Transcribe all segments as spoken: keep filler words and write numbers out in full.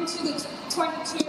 welcome to the twenty-two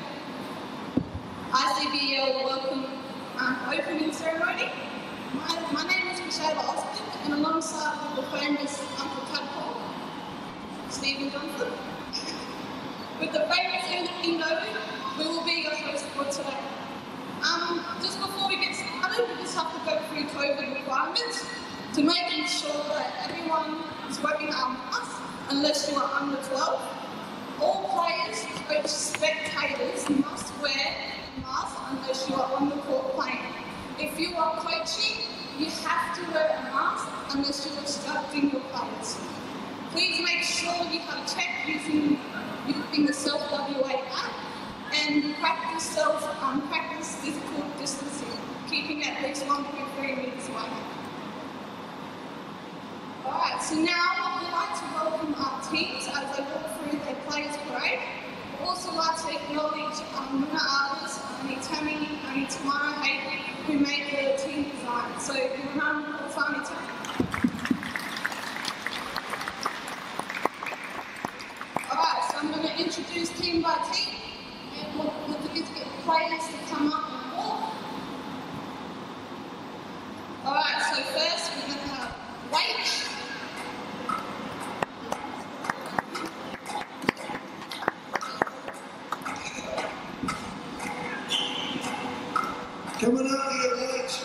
I C B L welcome um, opening ceremony. My, my name is Michelle Austin, and alongside the famous Uncle Tadpole, Stephen Johnson. With the famous Indigenous noted, we will be your host for today. Um, just before we get started, we just have to go through COVID requirements to make sure that everyone is wearing our masks, unless you are under twelve. All players, coach, spectators must wear masks unless you are on the court playing. If you are coaching, you have to wear a mask unless you're instructing your players. Please make sure you have checked using, using the self-W A app and practice self um, practice physical distancing, keeping at least one point three meters away. Alright, so now we'd like to welcome our teams as they walk through their players parade. We'd also like to acknowledge um, Muna artists, Annie Tammy, Annie Tamara Hayden, who made the team design. So you remember the Fani Tammy. Alright, so I'm going to introduce team by team, and we'll, we'll get players to come up and walk. Alright, so first we're going to have Wait. Coming out here, Rich.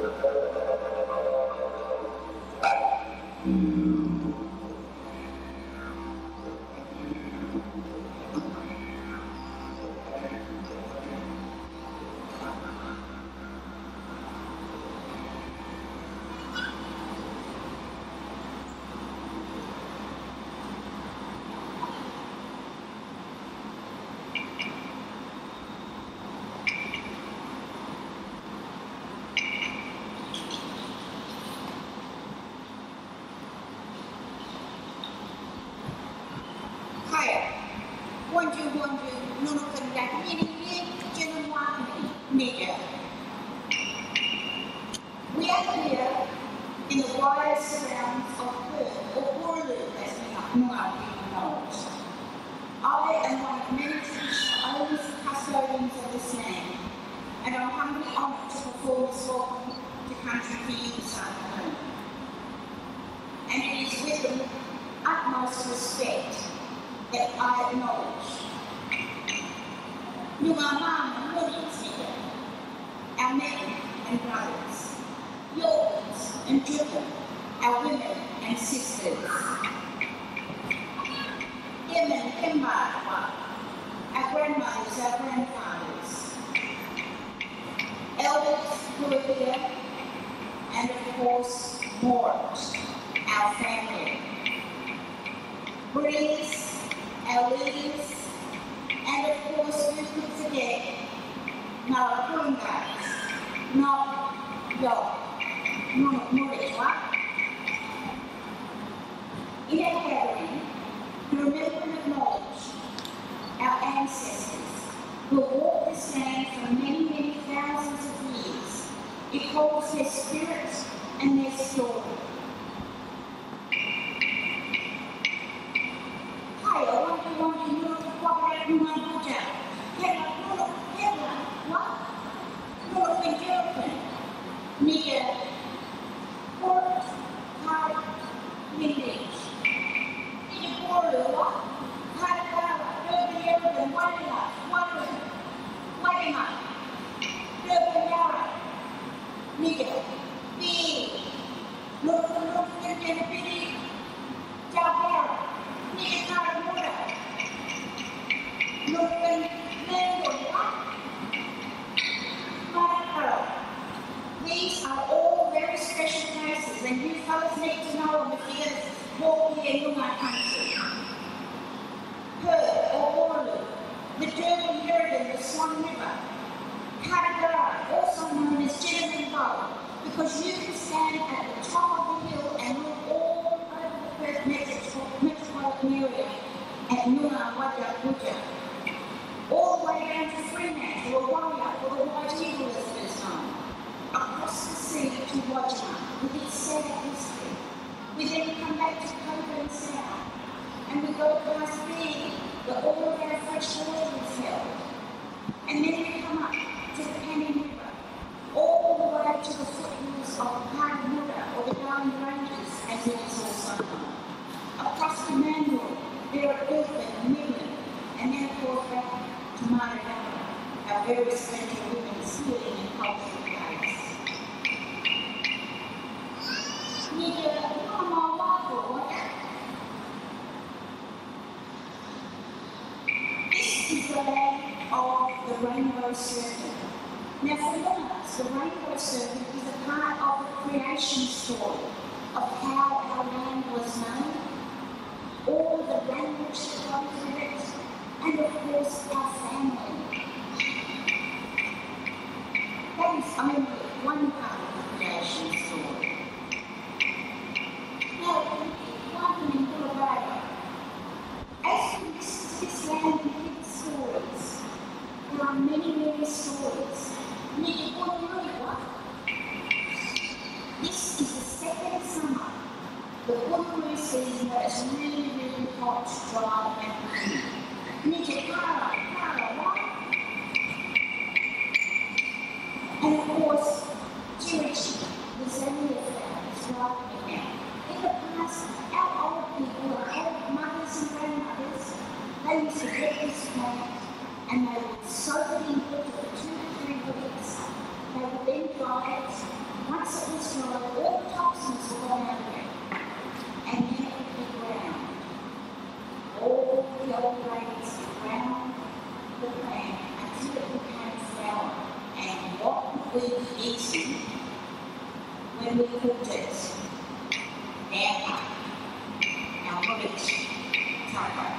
We are here in the wide surrounds of Perth, or Goldie as we know it. I am one of many traditional owners and custodians of this land, and I'm humbly honoured to perform this welcome to country for you this afternoon. And it is with the utmost respect that I acknowledge you are mum and Woodies here, our men and brothers, Yorkers and children, our women and sisters, Yemen and Marwa, our grandmothers, our grandfathers, elders who are here, and of course, Morals, our family, Breeze, our leaders, and of course, we could forget Nara Kurungas, not Yo, not Murikwa. In our gathering, we remember and acknowledge our ancestors who have walked this land for many, many thousands of years. It holds their spirit and their story. Hi, I want to want to know what you want to do. Kevin, no, Kevin, what? No, the girlfriend. Nia, Port, High, Village. Nia, Port, what? High, Urban, Urban, Wadina, Wadina, Wadina, Urban, Yara. Nia, B. Look, look, look, look, B. Jabber. Nia, Karamuda. Look, these are all very special places, and you fellas need to know them if you're going to walk here in our country. Perth or Waterloo, the Durban Yeridan, the Swan River, Carragara, also known as Gentleman Bow, because you can stand at the top of the hill and look all over the Perth metropolitan area at Noongar Wadja Wadja, all the way down to Fremantle or Waiya or the White Eagle as it is known, across the sea to Wajima with its sad history. We then come back to Coburn South and we go past Big, where all of our fresh water is held. And then we come up to the Penny River, all the way to the foothills of Parramatta or the Darling Ranges as it is also known. Across the Manual, there are Ilford and Midland, and then of course back to Maranatha, our very special women's healing and cultural place. This is the land of the Rainbow Serpent. Now for us, the Rainbow Serpent is a part of the creation story of how our land was known, all the language that goes with it, and of course our family. That is only one part of the creation story. Now, one in Colorado, as we listen to this land and hear the stories, there are many, many stories. Maybe one really what? This is the second summer, the Woodaroo season that is really, really hot, dry, and rainy. Nija Kara, Kara, what? And of course, Jirichi, the Zambia flower, is ripening now. In the past, our old people, our old mothers and grandmothers, they used to get this plant and they would soak it in water for two to three weeks. They would then dry it. Once with easy when we could just air up our knowledge target.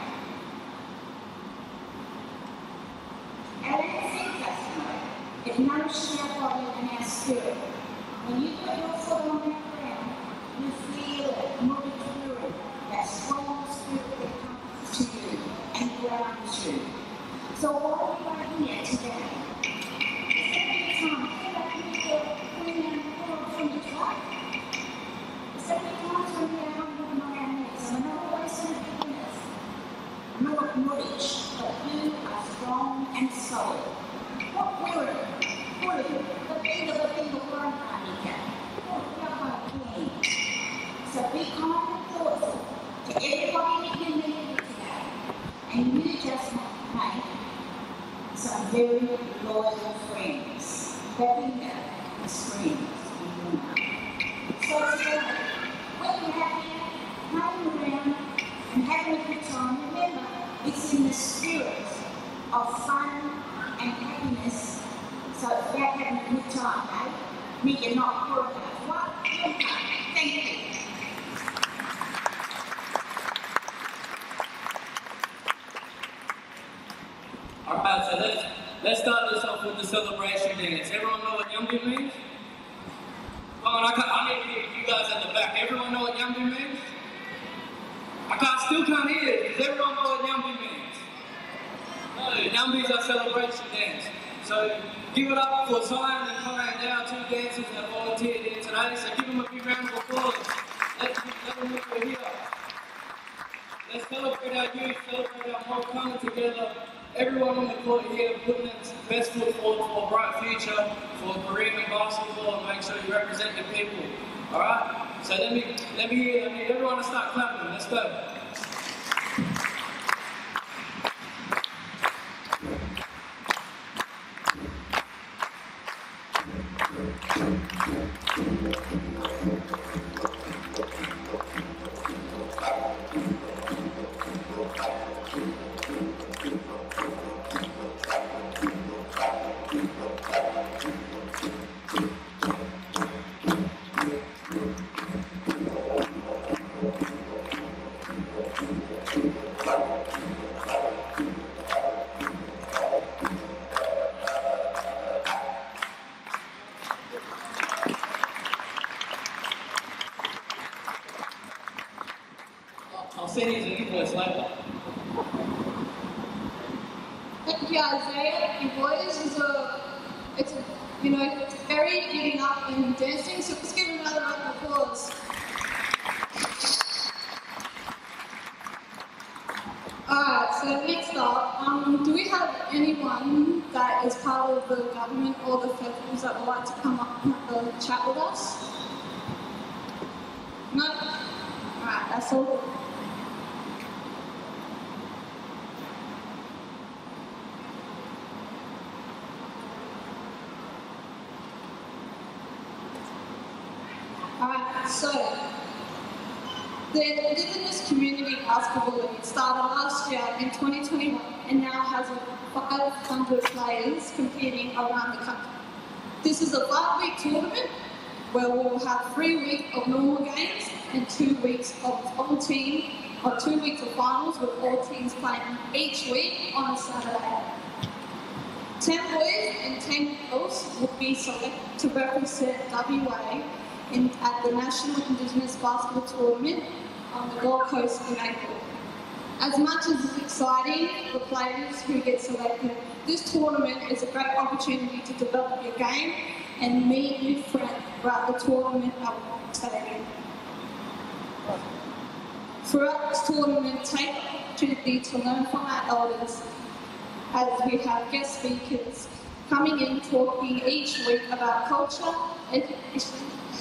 And at the same time, it nourishes our body and our spirit. When you put your foot on that ground, you feel it moving through that strong spirit that comes to you and grounds you. So while we are here today, it's every time, feel like you need to bring down the world from the top. It's every time when we are humble on our knees, and we're not always in beginners, nor knowledge, but you are strong and solid. What word? Word, the thing of the thing of one Anika. What Yahweh King. So be kind and thoughtful to everybody that you meet today, and you just make some very loyal friends. Belinda and screams in your mouth. So today, when you're happy, hanging around and having a good time, remember, it's in the spirit of fun and happiness. So it's about having a good time, eh? Me, you're not poor enough. What? Thank you. Alright, so let's let's start this off with the celebration dance. Everyone know what Yumby means? Come on, I, can't, I need to hear you guys at the back. Everyone know what Yumby means? I can't, still can't hear it. Does everyone know what Yumby means? No, Yumby is our celebration dance. So give it up for Zion and Kyan, our two dancers that volunteered here today. So give them a big round of applause. Let's let them know we're here. Let's celebrate our youth, celebrate our whole coming together. Everyone on the court here putting their best foot forward for a bright future, for a career in basketball, and make sure you represent your people. Alright? So let me let me hear, I need everyone to start clapping. Let's go. I'll send you the invoice later. Thank you, Isaiah. Your voice is a, it's a, you know, it's very giving up and dancing, so let's give him another round of applause. Alright, so next up, um, do we have anyone that is part of the government or the federals that would like to come up and have a chat with us? No? Alright, that's all. Alright, so the Indigenous Community Basketball League started last year in twenty twenty-one and now has five hundred players competing around the country. This is a five-week tournament where we'll have three weeks of normal games and two weeks of all team, or two weeks of finals with all teams playing each week on a Saturday. Ten boys and ten girls will be selected to represent W A In, at the National Indigenous Basketball Tournament on the Gold Coast in April. As much as it's exciting for players who get selected, this tournament is a great opportunity to develop your game and meet new friends throughout the tournament at one stadium. Throughout this tournament, take the opportunity to learn from our elders as we have guest speakers coming in talking each week about culture, education,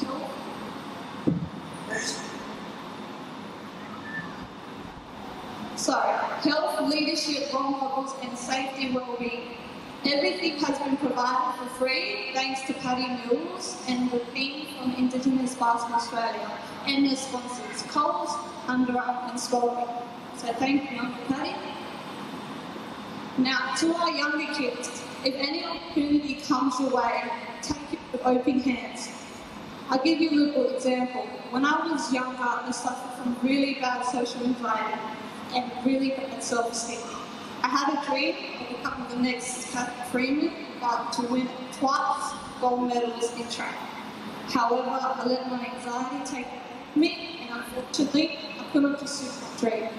So, health, leadership, role models, and safety well-being. Everything has been provided for free thanks to Paddy Mills and the team from Indigenous Basketball Australia and their sponsors, Coles, Under Armour, and Spalding. So thank you, Uncle Paddy. Now, to our younger kids, if any opportunity comes your way, take it with open hands. I'll give you a little example. When I was younger, I suffered from really bad social anxiety and really bad self-esteem. I had a dream of becoming the next Catherine Freeman, but to win twice gold medals in track. However, I let my anxiety take me, and unfortunately, I couldn't pursue my dream.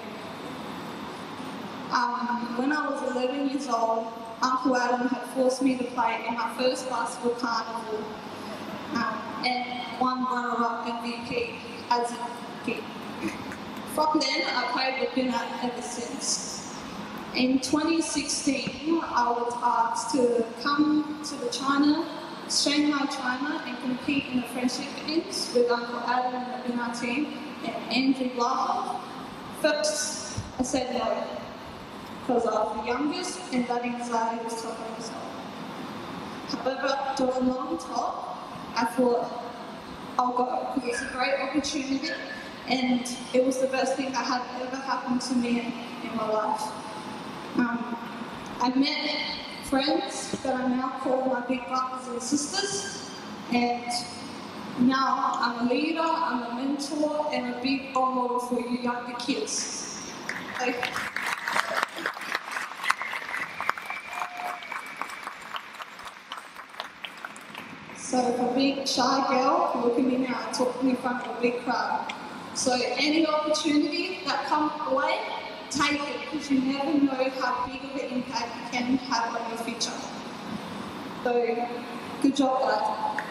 Um, when I was eleven years old, Uncle Adam had forced me to play in my first basketball carnival um, and won runner-up M V P as a kid. From then, I played with Bennett ever since. In twenty sixteen, I was asked to come to the China, Shanghai, China, and compete in the friendship games with Uncle Adam and the Bennett team and Andrew Blahoff. First, I said no, because I was the youngest and that anxiety was topping us all. However, after a long talk, I thought I'll go because it's a great opportunity and it was the best thing that had ever happened to me in, in my life. Um, I met friends that I now call my big brothers and sisters, and now I'm a leader, I'm a mentor, and a big role model for you younger kids. So, So for a big shy girl, look at me now, talking in front of a big crowd. So any opportunity that comes your way, take it, because you never know how big of an impact you can have on your future. So, good job, guys.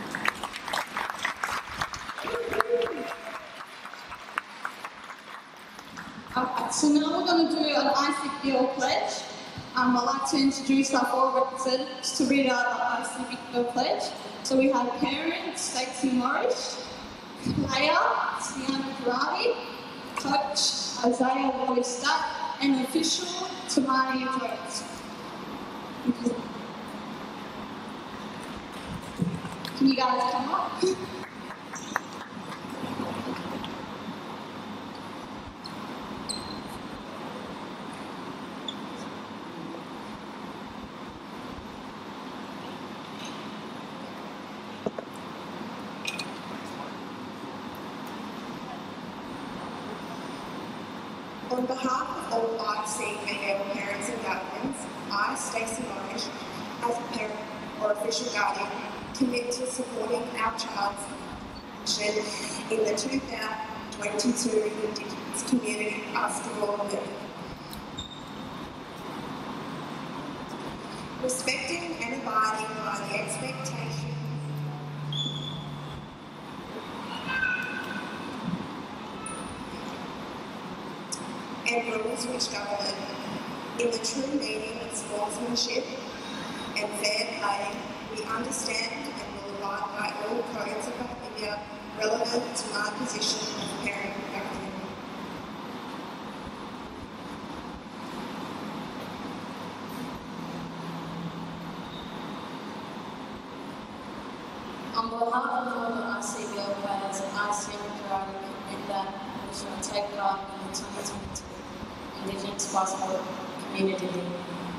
Okay, so now we're going to do an I C B L pledge. Um, I'd like to introduce our four representatives to read out the I C B L pledge. So we have parents, Stacey Morris, player, Sienna Karate, coach, Isaiah Wallace-Stack, and official, Tamani Jones. Can you guys come up? On behalf of all I C B L parents and guardians, I, Stacey Morris, as a parent or official guardian, commit to supporting our child's mission in the two thousand twenty-two Indigenous Community Basketball League. Respecting and abiding by the expectations and rules which govern in the true meaning of sportsmanship and fair play, we understand and will abide by all codes of behaviour relevant to my position as parent and guardian. On behalf of all the I C B L players and I C M Karate, commit that we shall take part in the twenty twenty-two Indigenous Basketball Community League.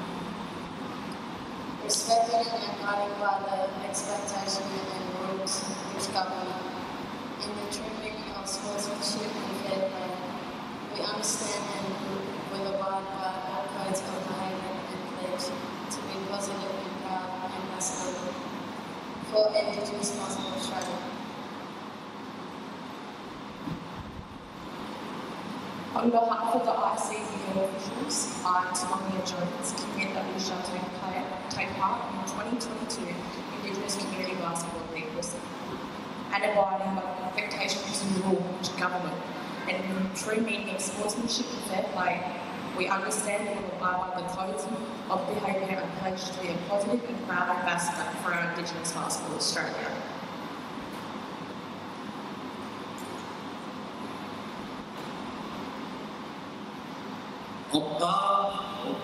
Respected and guided by the expectations and rules which govern in the true meaning of sportsmanship and fair play, we understand and will abide by all codes of behaviour and pledge to be positive and proud ambassador for Indigenous Basketball Australia. On behalf of the I C B L officials, I, Tamani Jones, commit that we shall take, play, take part in the twenty twenty-two Indigenous Community Basketball League and abiding by the expectations and rules which govern it, and in the true meaning of sportsmanship and fair play, we understand and will abide by the codes of behaviour and pledge to be a positive and proud ambassador for our Indigenous Basketball Australia. On behalf,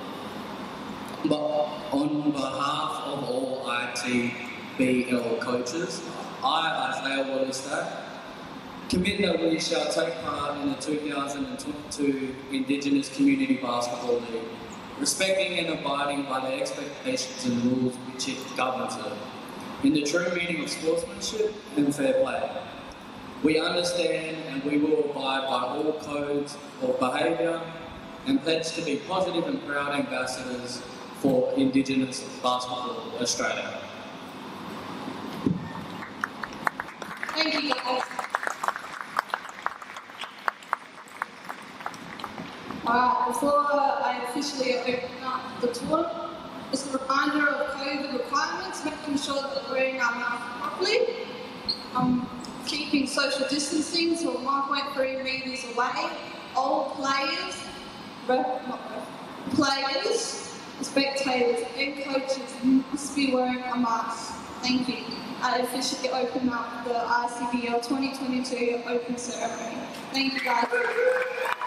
on behalf of all I T B L coaches, I, Isaiah Wallace-Stack, commit that we shall take part in the two thousand twenty-two Indigenous Community Basketball League. respecting and abiding by the expectations and rules which it governs it, in the true meaning of sportsmanship and fair play. We understand and we will abide by all codes of behaviour and pledge to be positive and proud ambassadors for Indigenous Basketball Australia. Thank you, guys. Alright, before I officially open up the tour, just a reminder of COVID requirements, making sure that we're wearing our mask properly, um, keeping social distancing to one point three metres away. All players, ref, not ref, players, spectators and coaches must be wearing a mask. Thank you. I officially open up the I C B L twenty twenty-two Open Ceremony. Thank you, guys.